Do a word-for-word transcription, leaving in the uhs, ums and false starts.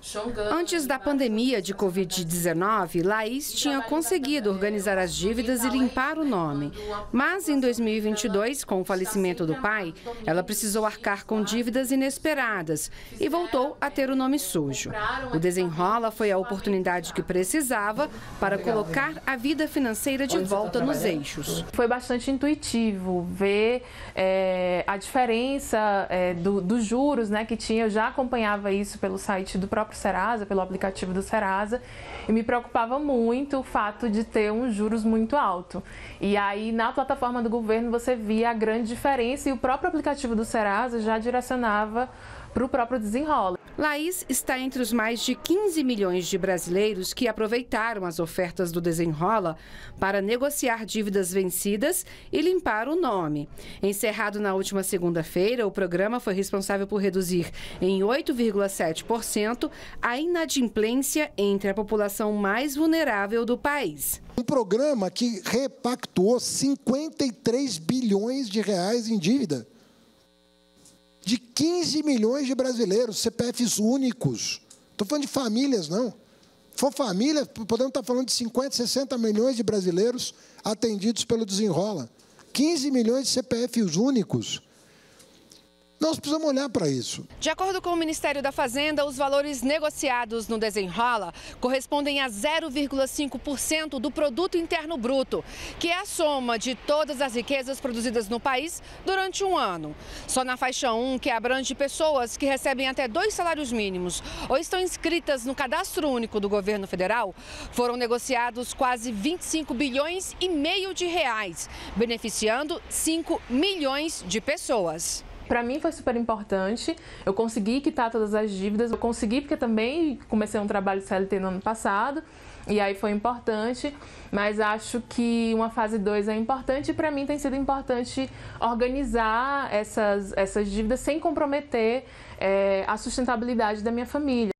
Antes da pandemia de covid dezenove, Laís tinha conseguido organizar as dívidas e limpar o nome. Mas em dois mil e vinte e dois, com o falecimento do pai, ela precisou arcar com dívidas inesperadas e voltou a ter o nome sujo. O Desenrola foi a oportunidade que precisava para colocar a vida financeira de volta nos eixos. Foi bastante intuitivo ver é, a diferença é, do, dos juros, né, que tinha. Eu já acompanhava isso pelo site do próprio Serasa, pelo aplicativo do Serasa, e me preocupava muito o fato de ter um juros muito alto. E aí, na plataforma do governo, você via a grande diferença e o próprio aplicativo do Serasa já direcionava para o próprio Desenrola. Laís está entre os mais de quinze milhões de brasileiros que aproveitaram as ofertas do Desenrola para negociar dívidas vencidas e limpar o nome. Encerrado na última segunda-feira, o programa foi responsável por reduzir em oito vírgula sete por cento a inadimplência entre a população mais vulnerável do país. Um programa que repactuou cinquenta e três bilhões de reais em dívida de quinze milhões de brasileiros, C P Fs únicos. Estou falando de famílias, não. Se for família, podemos estar falando de cinquenta, sessenta milhões de brasileiros atendidos pelo Desenrola. quinze milhões de C P Fs únicos. Nós precisamos olhar para isso. De acordo com o Ministério da Fazenda, os valores negociados no Desenrola correspondem a zero vírgula cinco por cento do Produto Interno Bruto, que é a soma de todas as riquezas produzidas no país durante um ano. Só na faixa um, que abrange pessoas que recebem até dois salários mínimos ou estão inscritas no Cadastro Único do Governo Federal, foram negociados quase vinte e cinco bilhões e meio de reais, beneficiando cinco milhões de pessoas. Para mim foi super importante, eu consegui quitar todas as dívidas, eu consegui porque também comecei um trabalho C L T no ano passado, e aí foi importante, mas acho que uma fase dois é importante e para mim tem sido importante organizar essas, essas dívidas sem comprometer é, a sustentabilidade da minha família.